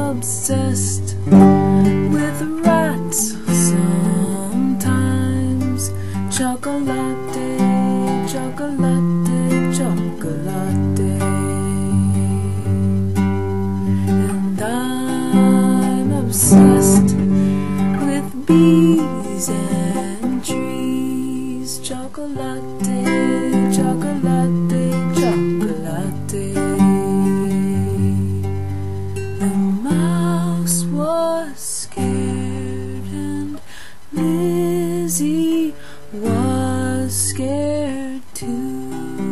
obsessed with rats sometimes. Chocolate, chocolate, chocolate. And I'm obsessed with bees and trees. Chocolate, chocolate, chocolate. The mouse was scared and Lizzie was scared too.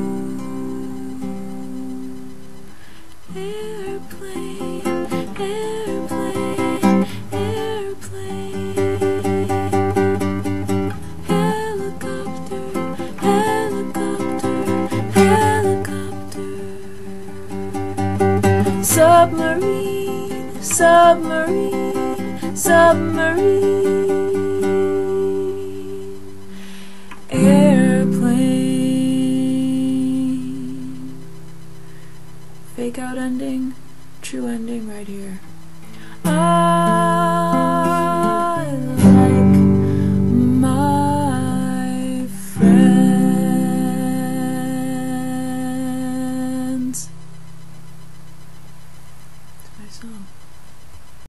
Airplane, airplane, airplane. Helicopter, helicopter, helicopter. Submarine, submarine, submarine. Airplane. Fake out ending, true ending right here.